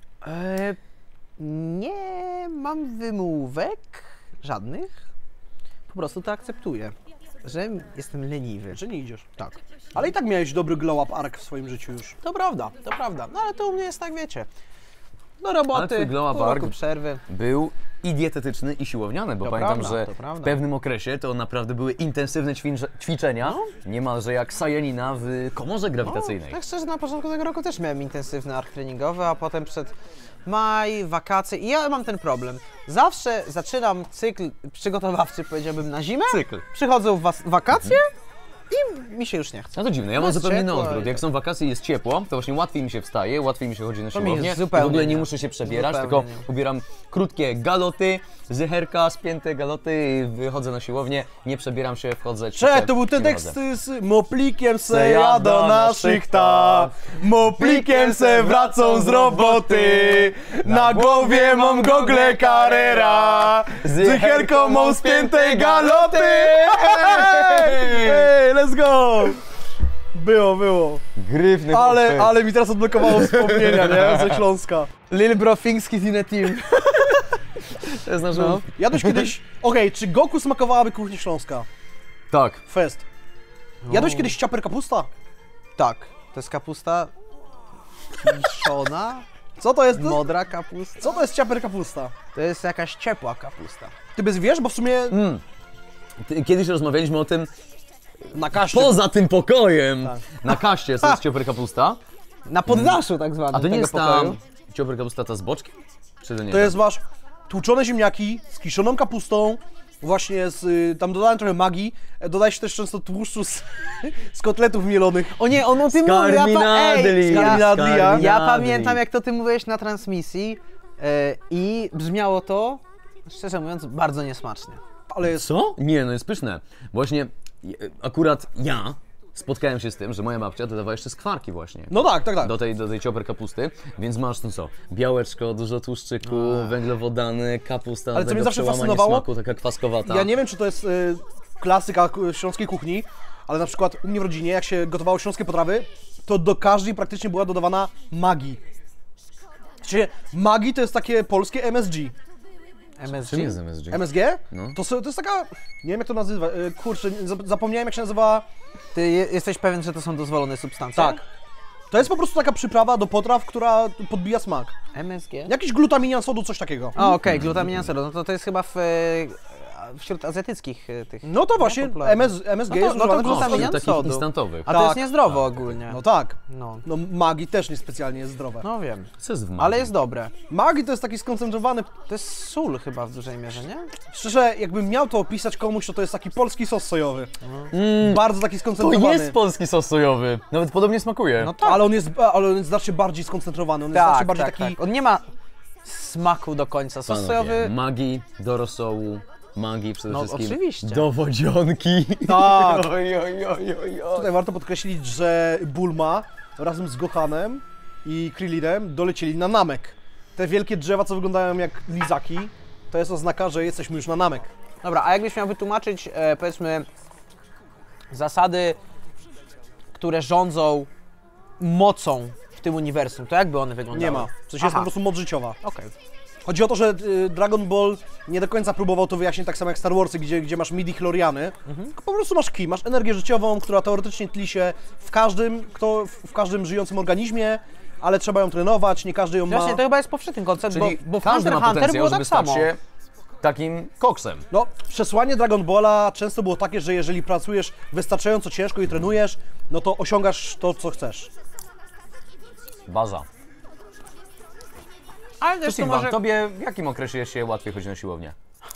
Nie mam wymówek żadnych. Po prostu to akceptuję, że jestem leniwy. Że nie idziesz. Tak. Ale i tak miałeś dobry glow-up arc w swoim życiu już. To prawda. No ale to u mnie jest tak, wiecie. Do Ale roboty, twój glow up pół roku arc- przerwy. Był i dietetyczny, i siłowniany, bo To pamiętam, prawda, że to prawda. w pewnym okresie to naprawdę były intensywne ćwiczenia, niemalże jak Sajanina w komorze grawitacyjnej. Tak szczerze, na początku tego roku też miałem intensywny ark treningowy, a potem przed maj, wakacje i ja mam ten problem. Zawsze zaczynam cykl przygotowawczy, powiedziałbym, na zimę, Cykl. przychodzą wakacje i mi się już nie chce. No to dziwne, ja mam jest zupełnie inny ciepło, odwrót. Jak są wakacje i jest ciepło, to właśnie łatwiej mi się wstaje, łatwiej mi się chodzi na To mi jest siłownię. zupełnie W ogóle nie nie. muszę się przebierać, Zupełnie tylko nie. ubieram krótkie galoty, zycherka, spięte galoty i wychodzę na siłownię, nie przebieram się, wchodzę. Cześć, to był ten i tekst chodzę. z Moplikiem se jadą na szychta, Moplikiem se wracą z roboty, na głowie mam gogle Carrera, z zycherką mam spięte galoty. Hey, let's go! Było. Gryfny Ale mi teraz odblokowało wspomnienia, nie? Ze Śląska. Lil Bro thinks he's in a team. To jest nasz Jadłeś kiedyś... Okej, czy Goku smakowałaby kuchnia śląska? Tak. Fest. Jadłeś kiedyś ciaper kapusta? Tak, to jest kapusta kiszona, Co to jest? modra kapusta. Co to jest ciaper kapusta? To jest jakaś ciepła kapusta. Ty bez wiesz, bo w sumie Kiedyś rozmawialiśmy o tym na kaście... poza tym pokojem. Tak. Na kaście to jest ciopry kapusta. Na poddaszu tak zwanym A to nie tego jest pokoju. ta ciopry kapusta ta z boczkiem? Czy to nie? To jest masz tłuczone ziemniaki z kiszoną kapustą, właśnie z... tam dodałem trochę magii, dodaje się też często tłuszczu z kotletów mielonych. O nie, on o tym mówił, Skarminadli. Skarminadli, ja pamiętam jak to ty mówiłeś na transmisji i brzmiało to, szczerze mówiąc, bardzo niesmacznie. Ale jest... Co? Nie, no jest pyszne. Właśnie akurat ja spotkałem się z tym, że moja babcia dodawała jeszcze skwarki właśnie. No tak. Do tej ciopry kapusty, więc masz no co, białeczko, dużo tłuszczyku, węglowodany, kapusta, Ale co mnie tego zawsze przełamanie fascynowało, smaku, taka kwaskowata. Ja nie wiem, czy to jest klasyka śląskiej kuchni, ale na przykład u mnie w rodzinie, jak się gotowało śląskie potrawy, to do każdej praktycznie była dodawana magii. Czyli magii to jest takie polskie MSG. MSG? Czym jest MSG? MSG? No. To jest taka... Nie wiem jak to nazywa. Kurczę, zapomniałem jak się nazywa. Ty jesteś pewien, że to są dozwolone substancje? Tak. To jest po prostu taka przyprawa do potraw, która podbija smak. MSG? Jakiś glutaminian sodu, coś takiego. A okej, glutaminia sodu, no to jest chyba wśród azjatyckich tych... No to właśnie popularne. MSG No to jest używane przez glutaminia takich sodu. instantowych. A to Tak. jest niezdrowe ogólnie. No tak. No. No magii też niespecjalnie jest zdrowe. No wiem, Co jest w magii? ale jest dobre. Magii to jest taki skoncentrowany... To jest sól chyba w dużej mierze, nie? Szczerze, jakbym miał to opisać komuś, to jest taki polski sos sojowy. Bardzo taki To skoncentrowany. jest polski sos sojowy. Nawet podobnie smakuje. No tak. Ale on jest znacznie bardziej skoncentrowany, on jest znacznie bardziej taki... On nie ma smaku do końca. Sos Panowie, sojowy... magii do rosołu magii przede No, wszystkim. oczywiście. Dowodzionki. Tak. Oj. Tutaj warto podkreślić, że Bulma razem z Gohanem i Krillinem dolecieli na Namek. Te wielkie drzewa, co wyglądają jak lizaki, to jest oznaka, że jesteśmy już na Namek. Dobra, a jakbyś miał wytłumaczyć, powiedzmy, zasady, które rządzą mocą w tym uniwersum, to jakby one wyglądały? Nie ma. W sensie jest po prostu moc życiowa. Okej. Chodzi o to, że Dragon Ball nie do końca próbował to wyjaśnić tak samo jak Star Warsy, gdzie masz midi-chloriany, tylko po prostu masz ki, masz energię życiową, która teoretycznie tli się w każdym żyjącym organizmie, ale trzeba ją trenować, nie każdy ją ma. Właśnie, to chyba jest powszechny koncept, Czyli bo w każdy Hunter ma x Hunter potencjał, było żeby tak stać samo. się takim koksem. No, przesłanie Dragon Balla często było takie, że jeżeli pracujesz wystarczająco ciężko i trenujesz, no to osiągasz to, co chcesz. Baza. Ale też to Silva, może... tobie w jakim okresie się łatwiej chodzi na siłownię?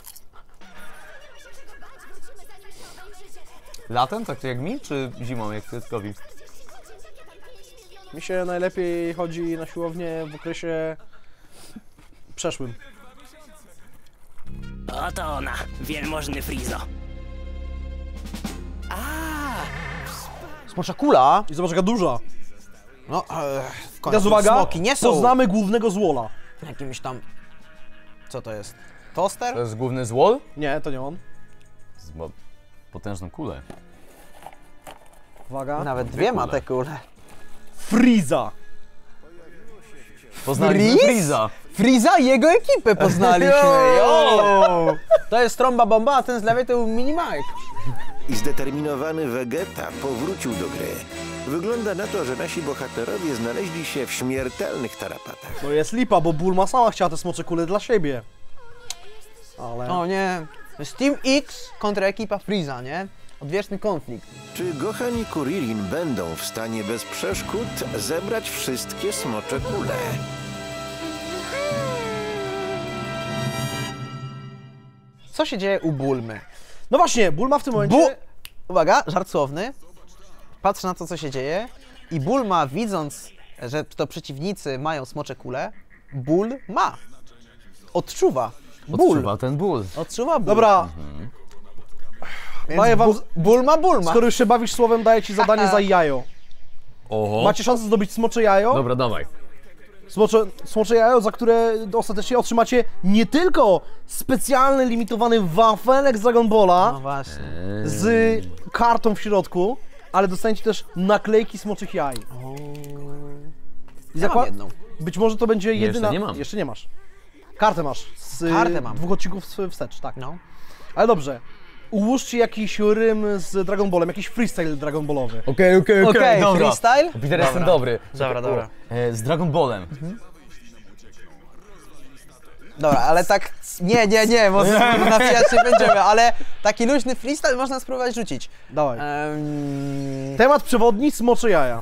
Latem, tak jak mi, czy zimą, jak Kwiatkowi? Mi się najlepiej chodzi na siłownię w okresie przeszłym. Oto ona, wielmożny Frizo. Smocza kula, I zobacz, jaka duża. no w końcu Teraz uwaga, smoki nie są poznamy głównego złola. jakimś tam... Co to jest? Toster? To jest główny złol? Nie, to nie on. Ma potężną kulę. Uwaga. Nawet dwie ma kule. te kule. Frieza. Poznaliśmy Freeze? Freeza. Friza i jego ekipę poznaliśmy. Yo! To jest trąba bomba, a ten z lewej to był Mini Mike. I zdeterminowany Vegeta powrócił do gry. Wygląda na to, że nasi bohaterowie znaleźli się w śmiertelnych tarapatach. To jest lipa, bo Bulma sama chciała te smocze kule dla siebie. Ale... O nie, to jest Team X kontra ekipa Friza, nie? Odwieczny konflikt. Czy Gohan i Kuririn będą w stanie bez przeszkód zebrać wszystkie smocze kule? Co się dzieje u Bulmy? No właśnie, Bulma w tym momencie... Uwaga, żart słowny. Patrzę na to, co się dzieje i Bulma, widząc, że to przeciwnicy mają smocze kule, ból ma. Odczuwa. Ból. Odczuwa ten ból. Odczuwa ból. Dobra, Więc daję wam... ból ma. Skoro już się bawisz słowem, daję ci zadanie za jajo. Oho. Macie szansę zdobyć smocze jajo. Dobra, dawaj. Smocze jajo, za które ostatecznie otrzymacie nie tylko specjalny, limitowany wafelek z Dragon Balla No właśnie. z kartą w środku, ale dostaniecie też naklejki smoczych jaj. I Ja mam jedną. Być może to będzie jedyna... nie mam. Jeszcze nie masz. Kartę masz. Z Kartę mam. 2 odcinków wstecz, tak. No. Ale dobrze. Ułóżcie jakiś rym z Dragon Ballem, jakiś freestyle Dragon Ballowy. Okej, Okej, dobra. freestyle? Peter, jestem dobry. Dobra. Z Dragon Ballem. Dobra, ale tak... Nie, bo napijać się będziemy, ale taki luźny freestyle można spróbować rzucić. Dawaj. Temat przewodni, smocze jaja.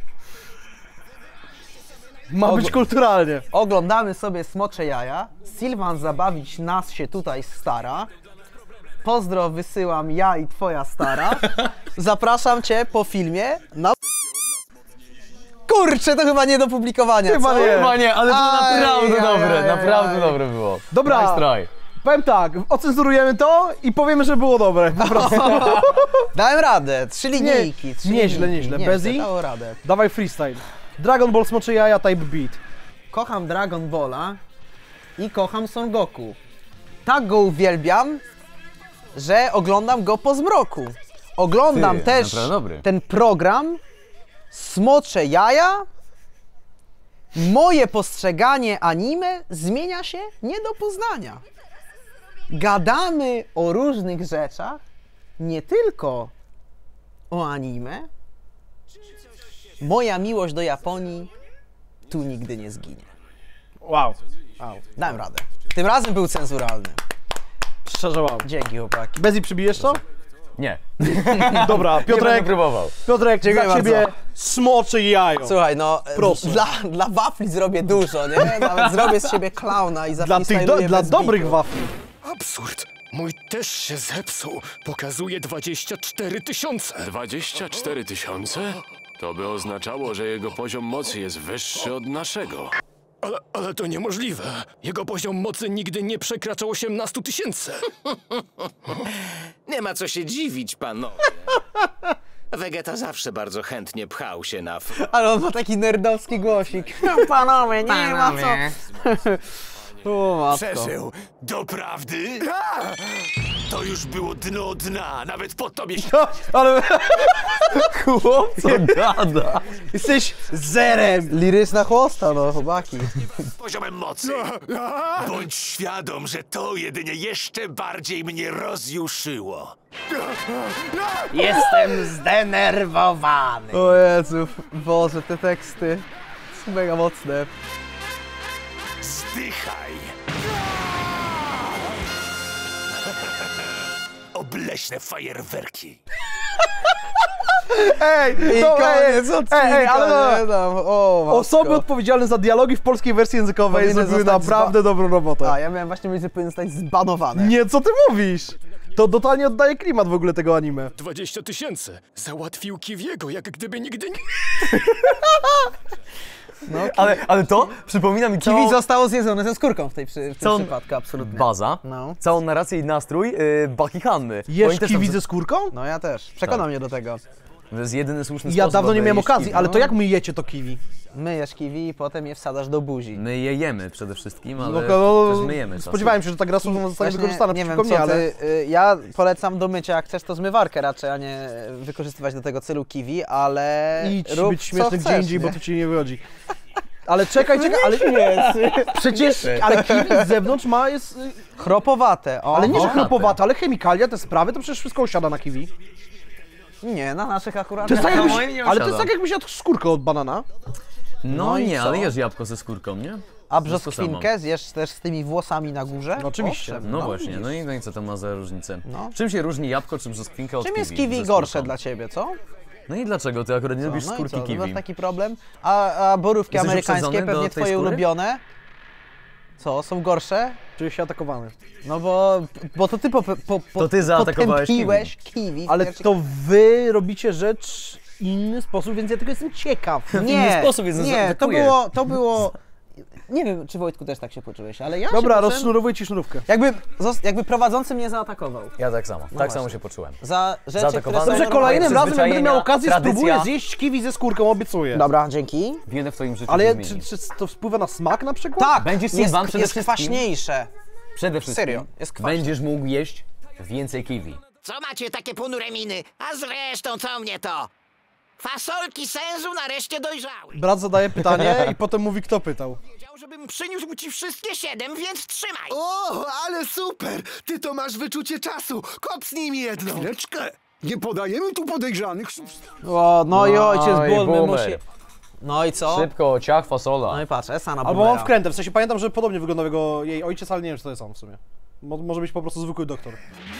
Ma być kulturalnie. Oglądamy sobie smocze jaja. Sylwan zabawić nas się tutaj stara. Pozdro wysyłam ja i twoja stara. Zapraszam cię po filmie na... Kurczę, to chyba nie do publikowania. Chyba co? nie. Chyba nie, ale było Aj, naprawdę aj, dobre, aj, naprawdę aj. dobre było. Dobra. Nice try. Powiem tak, ocenzurujemy to i powiemy, że było dobre. Po prostu. Dałem radę. 3 linijki. Nieźle. Bezi? Dało radę. Dawaj freestyle. Dragon Ball smocze jaja type beat. Kocham Dragon Balla i kocham Son Goku. Tak go uwielbiam, że oglądam go po zmroku. Oglądam Ty, też naprawdę dobry. ten program Smocze Jaja. Moje postrzeganie anime zmienia się nie do poznania. Gadamy o różnych rzeczach, nie tylko o anime. Moja miłość do Japonii tu nigdy nie zginie. Wow. Dałem radę. Tym razem był cenzuralny. Szczerze wow. Dzięki, chłopaki. Bezi, przybijesz to? Nie. Dobra, Nie będę Piotrek, próbował. Dziękuję dla ciebie bardzo. smocze jajo. Słuchaj, no, Proszę. dla wafli zrobię dużo, nie? Nawet zrobię z siebie klauna i zafreestyluję Dla bez dobrych bitu. wafli. Absurd! Mój też się zepsuł. Pokazuje 24 000. 24 000? To by oznaczało, że jego poziom mocy jest wyższy od naszego. Ale to niemożliwe. Jego poziom mocy nigdy nie przekraczał 18 000. Nie ma co się dziwić, panowie. Vegeta zawsze bardzo chętnie pchał się na... Ale on ma taki nerdowski głosik. Panowie, nie ma co. O, matko. Przeżył. Doprawdy? To już było dno dna, nawet po tobie się... Ale Co gada? jesteś zerem! Liryczna chłosta, no chłopaki. poziomem mocy. Bądź świadom, że to jedynie jeszcze bardziej mnie rozjuszyło. Jestem zdenerwowany. O Jezu, Boże, te teksty są mega mocne. Zdychaj. Obleśne fajerwerki. Ej, I to, koniec odcinka, ale nie dam. O, matko. osoby odpowiedzialne za dialogi w polskiej wersji językowej Powinny zrobiły zostać naprawdę dobrą robotę. A, ja miałem właśnie myśleć, że powinien zostać zbanowany. Nie, co ty mówisz? To totalnie oddaje klimat w ogóle tego anime. 20 000. Załatwił Kiwiego, jak gdyby nigdy nie... No, Ale to przypomina mi Kiwi zostało zjedzone ze skórką w tym Co- przypadku, absolutnie. baza, No. całą narrację i nastrój Baki Hanny. Jesz Oni też tam- kiwi ze skórką? No ja też. Przekonał mnie do tego. To jest jedyny słuszny Ja sposób, dawno nie aby miałem jeść okazji, kiwi. ale No. to jak myjecie to kiwi? Myjesz kiwi i potem je wsadzasz do buzi. My je jemy przede wszystkim, ale No, też myjemy czasem. spodziewałem się, że ta gra słowna zostanie Właśnie wykorzystana nie wiem przeciwko co mnie, ale... ty, ja polecam do mycia, jak chcesz to zmywarkę raczej, a nie wykorzystywać do tego celu kiwi, ale Idź rób być śmieszny co gdzie chcesz, indziej, bo nie? to ci nie wychodzi. Ale czekaj, ale przecież, ale kiwi z zewnątrz jest, Chropowate, o. ale nie, że bohater. chropowate, ale chemikalia, te sprawy, to przecież wszystko osiada na kiwi. Nie, na naszych akurat To jest tak Na jakbyś, moim nie ale to jest osiada. tak jakbyś jadł skórkę od banana. No, No i nie, co? ale jesz jabłko ze skórką, nie? A To samo. brzoskwinkę zjesz też z tymi włosami na górze? No oczywiście. Owszem, No właśnie, widzisz. no i co to ma za różnicę? No. Czym się różni jabłko, czym brzoskwinka od Czym kiwi? jest kiwi ze gorsze skórką? dla ciebie, co? No i dlaczego? Ty akurat nie lubisz No i skórki co, ty masz kiwi. taki problem? A borówki Jesteś amerykańskie, uprzedzony do pewnie tej twoje skóry? ulubione? Co, są gorsze? Czuję się atakowany. No bo to ty To ty zaatakowałeś potępiłeś kiwi. Ale Pierwszy- to wy robicie rzecz w inny sposób, więc ja tylko jestem ciekaw. Nie, sposób, więc nie, zaatakuję. to było... Nie wiem, czy Wojtku też tak się poczułeś, ale ja Dobra, się poczułem, rozsznurowuj ci sznurówkę. jakby prowadzący mnie zaatakował. Ja tak samo, tak właśnie. samo się poczułem. Za rzeczy, które Zaatakowany. są Dobrze, Dobrze, kolejnym razem, jak będę miał okazję, tradycja. spróbuję zjeść kiwi ze skórką, obiecuję. Dobra, dzięki. Wiele w twoim życiu Ale się zmieni. czy to wpływa na smak na przykład? Tak, Będzie jest, Sylwan przede jest wszystkim. kwaśniejsze. Przede wszystkim Serio, jest kwaśne. będziesz mógł jeść więcej kiwi. Co macie takie ponure miny? A zresztą co mnie to? Fasolki sensu nareszcie dojrzały. Brat zadaje pytanie i potem mówi, kto pytał. Chciał, żebym przyniósł ci wszystkie 7, więc trzymaj. O, ale super! Ty to masz wyczucie czasu! Kopsnij mi jedną! Chwileczkę! Nie podajemy tu podejrzanych. O, no i ojciec i Bulmy boomer. musi... No i co? Szybko, ciach, fasola. No i patrz, Esa na Albo boomera. mam wkrętę, w sensie pamiętam, że podobnie wyglądał jego jej ojciec, ale nie wiem, czy to jest on w sumie. Może być po prostu zwykły doktor.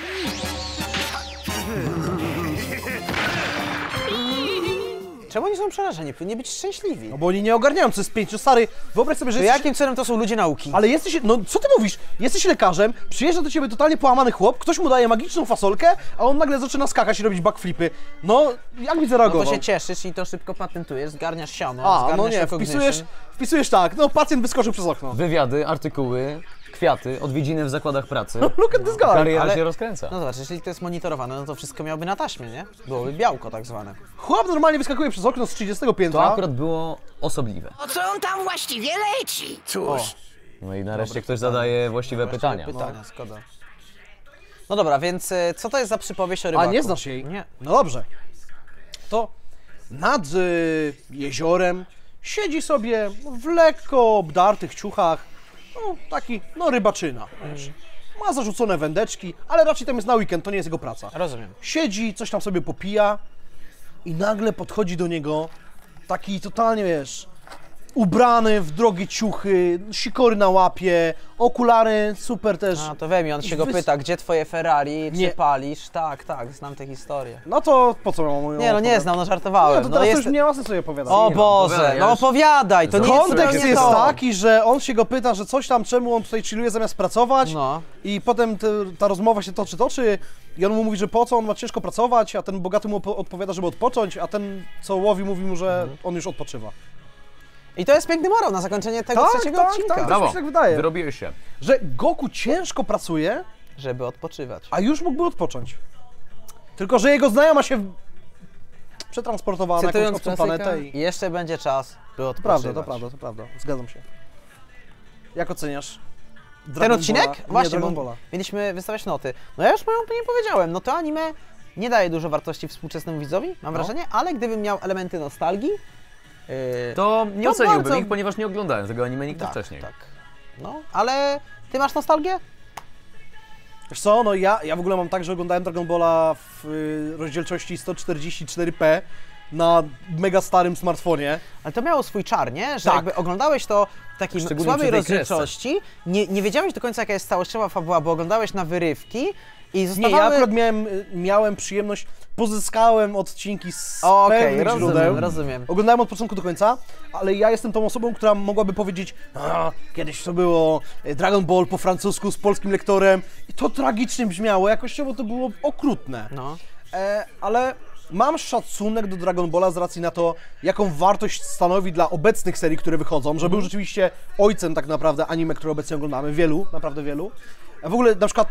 Czemu oni są przerażeni? Powinni być szczęśliwi. No bo oni nie ogarniają, co jest 5. No stary, wyobraź sobie, że To jesteś... jakim celem to są ludzie nauki? Ale jesteś, no co ty mówisz? Jesteś lekarzem, przyjeżdża do ciebie totalnie połamany chłop, ktoś mu daje magiczną fasolkę, a on nagle zaczyna skakać i robić backflipy. No, jak mi No zareagował? to się cieszysz i to szybko patentujesz, zgarniasz siano, A, zgarniasz no nie, recognition. wpisujesz tak, no pacjent wyskoczył przez okno. Wywiady, artykuły, kwiaty, odwiedziny w zakładach pracy. Look at this guy. Kariera ale- się rozkręca. No zobacz, jeśli to jest monitorowane, no to wszystko miałoby na taśmie, nie? Byłoby białko tak zwane. Chłop normalnie wyskakuje przez okno z 30 To piętra. akurat było osobliwe. O co on tam właściwie leci? Cóż, No i nareszcie ktoś zadaje właściwe pytania. Pytania, szkoda. No dobra, więc co to jest za przypowieść o A rybaku? nie znasz jej? Nie. No dobrze. To nad jeziorem siedzi sobie w lekko obdartych ciuchach, no taki, no rybaczyna, wiesz. Ma zarzucone wędeczki, ale raczej tam jest na weekend, to nie jest jego praca. Rozumiem. Siedzi, coś tam sobie popija i nagle podchodzi do niego taki totalnie, wiesz, ubrany w drogie ciuchy, sikory na łapie, okulary, super też. A to wiem, i on się go pyta, gdzie twoje Ferrari, czy Nie. palisz? Tak, znam tę historię. No to po co mam ją Nie, no nie opowiadać? znam, no żartowałem. Nie, to no teraz jest... to już nie ma sensu sobie opowiadać. O Nie, Boże, opowiadaj, no ja już- opowiadaj, to nie jest Kontekst zupełnie jest to. taki, że on się go pyta, że coś tam, czemu on tutaj chilluje zamiast pracować No. i potem ta rozmowa się toczy i on mu mówi, że po co on ma ciężko pracować, a ten bogaty mu odpowiada, żeby odpocząć, a ten, co łowi, mówi mu, że on już odpoczywa. I to jest piękny morał na zakończenie tego trzeciego odcinka. Tak, Brawo, mi się tak wydaje. wyrobiłeś się. Że Goku ciężko pracuje, Żeby odpoczywać. a już mógłby odpocząć. Tylko, że jego znajoma się przetransportowała na jakąś obcą planetę i... Jeszcze będzie czas, by odpoczywać. To prawda. Zgadzam się. Jak oceniasz Ten odcinek? Balla? Właśnie, Dragon bo Balla. mieliśmy wystawiać noty. No ja już moją opinię powiedziałem, no to anime nie daje dużo wartości współczesnemu widzowi, mam wrażenie, ale gdybym miał elementy nostalgii, To nie to oceniłbym bardzo- ich, ponieważ nie oglądałem tego anime nigdy wcześniej. Tak. No, ale ty masz nostalgię? Wiesz co, no ja w ogóle mam tak, że oglądałem Dragon Balla w rozdzielczości 144p na mega starym smartfonie. Ale to miało swój czar, nie? Że Tak. jakby oglądałeś to w takiej Szczególnie słabej przy tej rozdzielczości, nie wiedziałeś do końca jaka jest całościowa fabuła, bo oglądałeś na wyrywki i Nie, zostawały... ja akurat miałem przyjemność, pozyskałem odcinki z pewnych źródeł. rozumiem. Oglądałem od początku do końca, ale ja jestem tą osobą, która mogłaby powiedzieć, kiedyś to było Dragon Ball po francusku z polskim lektorem i to tragicznie brzmiało, jakościowo to było okrutne. No. Ale mam szacunek do Dragon Balla z racji na to, jaką wartość stanowi dla obecnych serii, które wychodzą, że był rzeczywiście ojcem tak naprawdę anime, które obecnie oglądamy, naprawdę wielu. A w ogóle na przykład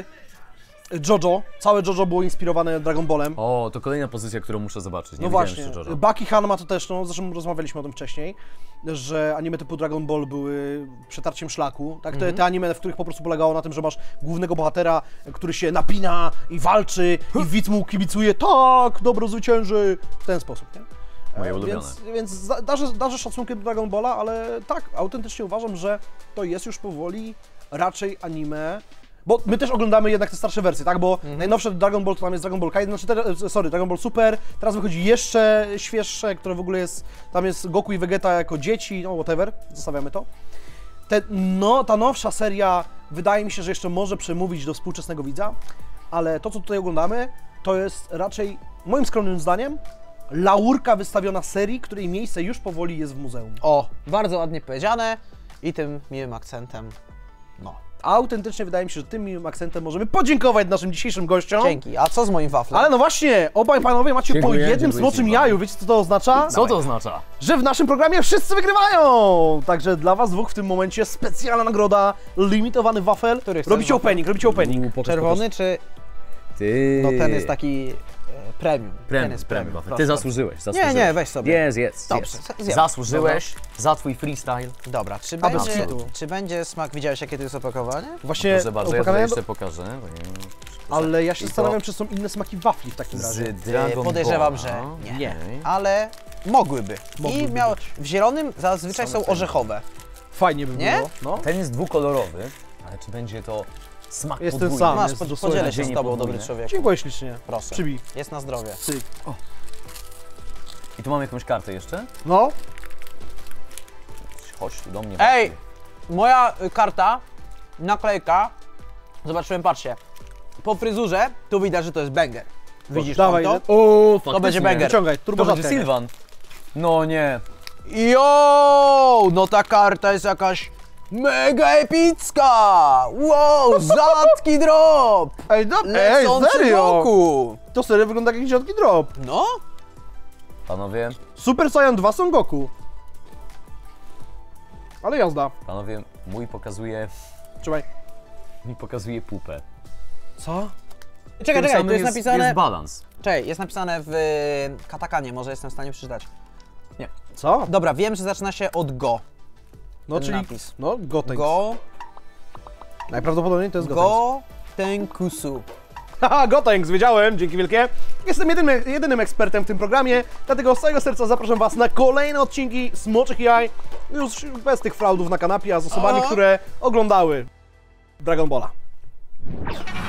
JoJo, całe JoJo było inspirowane Dragon Ballem. O, to kolejna pozycja, którą muszę zobaczyć. Nie No widziałem właśnie, jeszcze JoJo. Baki Hanma to też, no zresztą rozmawialiśmy o tym wcześniej, że anime typu Dragon Ball były przetarciem szlaku, tak? Te anime, w których po prostu polegało na tym, że masz głównego bohatera, który się napina i walczy i widz mu kibicuje, tak, dobro zwycięży, w ten sposób, nie? Moje ulubione. Więc darzę szacunkiem do Dragon Balla, ale tak, autentycznie uważam, że to jest już powoli raczej anime. Bo my też oglądamy jednak te starsze wersje, tak? Bo najnowsze Dragon Ball to tam jest Dragon Ball Kaiden, Dragon Ball Super, teraz wychodzi jeszcze świeższe, które w ogóle jest, tam jest Goku i Vegeta jako dzieci, no whatever, zostawiamy to. Ta nowsza seria wydaje mi się, że jeszcze może przemówić do współczesnego widza, ale to, co tutaj oglądamy, to jest raczej, moim skromnym zdaniem, laurka wystawiona serii, której miejsce już powoli jest w muzeum. O, bardzo ładnie powiedziane i tym miłym akcentem, no. Autentycznie wydaje mi się, że tym miłym akcentem możemy podziękować naszym dzisiejszym gościom. Dzięki. A co z moim waflem? Ale no właśnie, obaj panowie macie po jednym smoczym jaju. Wiecie, co to oznacza? Co to oznacza? Że w naszym programie wszyscy wygrywają! Także dla was dwóch w tym momencie specjalna nagroda, limitowany wafel. Robicie opening. Czerwony czy... Ty... No ten jest taki premium. Ten jest Premium. proszę. Ty zasłużyłeś. Nie, weź sobie. Jest. Dobrze, zjem. Zasłużyłeś za twój freestyle. Dobra, czy będzie smak? Widziałeś, jakie to jest opakowanie? Właśnie, Proszę bardzo, ja to jeszcze pokażę. Ale ja się zastanawiam, czy są inne smaki wafli w takim razie. Podejrzewam, że nie. Ale mogłyby. I w zielonym zazwyczaj są orzechowe. Fajnie by było. No. Ten jest dwukolorowy, ale czy będzie to smak jest podwójny? ten sam. Masz, podzielę się z tobą, dobry człowiek. Dziękuję ślicznie. Proszę. Przybij. Jest na zdrowie. Cyk. O. I tu mam jakąś kartę jeszcze? No. Chodź tu do mnie. Ej! Moja karta, naklejka, zobaczyłem, patrzcie, po fryzurze tu widać, że to jest banger. Widzisz dawaj, to? To będzie banger. Wyciągaj, To turbo będzie Sylvan. No nie. Jo, no ta karta jest jakaś mega epicka! Wow, rzadki drop! Ej, Lecący serio? Goku. To serio wygląda jak jakiś rzadki drop. No? Panowie, Super Saiyan 2 Son Goku. Ale jazda. panowie, mój Trzymaj. pokazuje pupę. Co? Czekaj, tu jest napisane... Jest balans. Czekaj, jest napisane w katakanie, może jestem w stanie przeczytać. Nie. Co? Dobra, wiem, że zaczyna się od go. No ten czyli, napis. no Gotenks. Go... Najprawdopodobniej to jest Gotenks. Go... Tenkusu. Haha, Gotenks, wiedziałem, dzięki wielkie. Jestem jedynym ekspertem w tym programie, dlatego z całego serca zapraszam was na kolejne odcinki Smoczych Jaj, już bez tych fraudów na kanapie, a z osobami, które oglądały Dragon Balla.